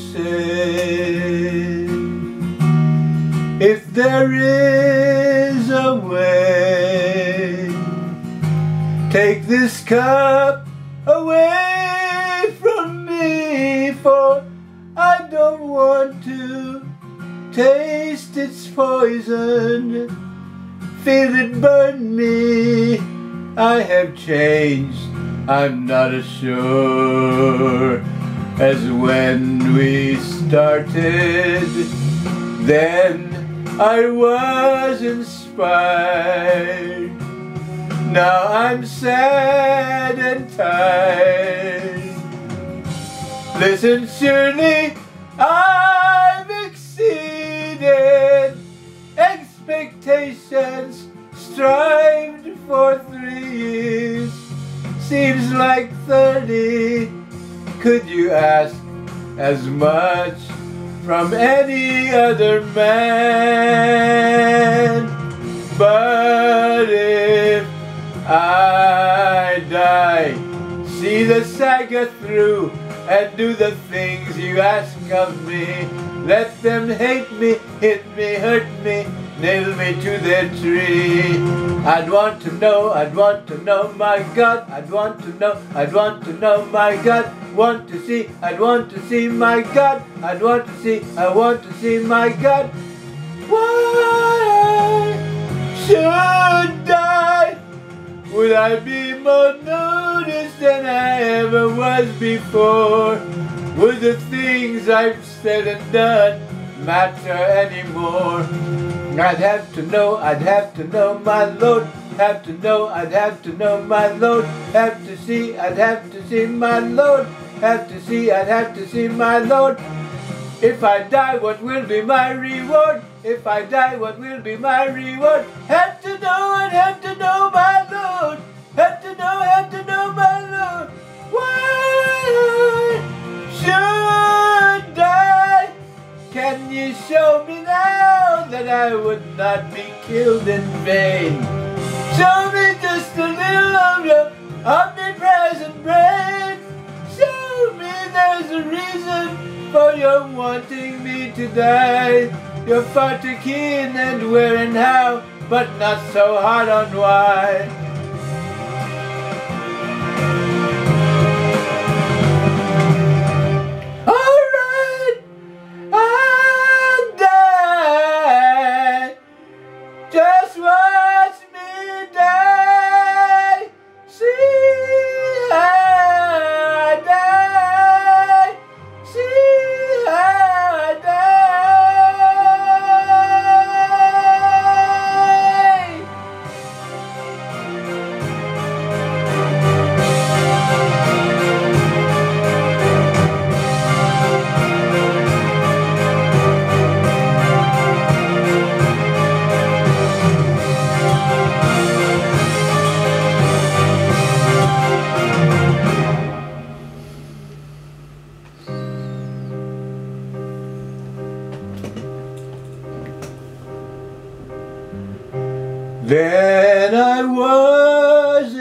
sin. If there is a way, take this cup away from me, for I don't want to taste its poison. Feel it burn me. I have changed, I'm not as sure as when we started. Then I was inspired. Now I'm sad and tired. Listen, surely I've exceeded expectations, strived for 3 years. Seems like 30. Could you ask as much from any other man? But if I die, see the saga through and do the things you ask of me. Let them hate me, hit me, hurt me, nail me to their tree. I'd want to know, my God. I'd want to know, my God. Want to see, I'd want to see my God. I want to see my God. Why should I? Would I be more noticed than I ever was before? Would the things I've said and done matter anymore? I'd have to know, my Lord. Have to know, I'd have to know, my Lord. Have to see, I'd have to see, my Lord. Have to see, I'd have to see, my Lord. If I die, what will be my reward? If I die, what will be my reward? Have to know, I'd have to know, my Lord. Have to know, my Lord. Why should I? Can you show me now that I would not be killed in vain? Show me just a little of your omnipresent brain. Show me there's a reason for your wanting me to die. You're far too keen and where and how, but not so hard on why. Alright, I'll die. Just watch me die. See I die. See I Then I was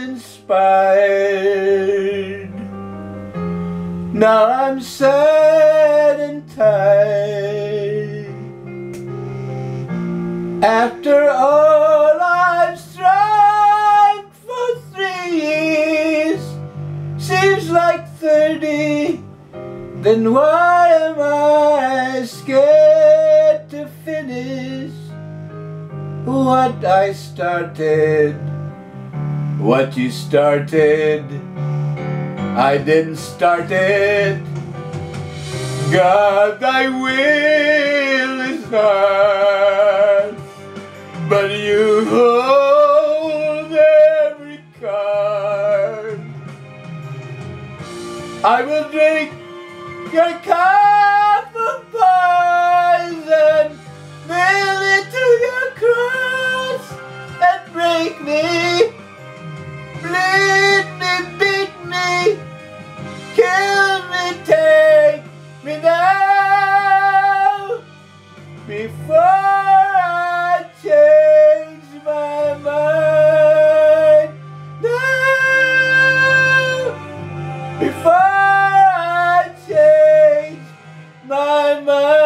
inspired. Now I'm sad and tired. After all I've strived for 3 years, seems like 30. Then why am I scared to finish what I started? What you started, I didn't start it. God, thy will is hard, but you hold every card. I will drink your cup of poison, nail it to your cross and break me, bleed me, beat me, kill me, take me now, before I change my mind. Now, before I change my mind.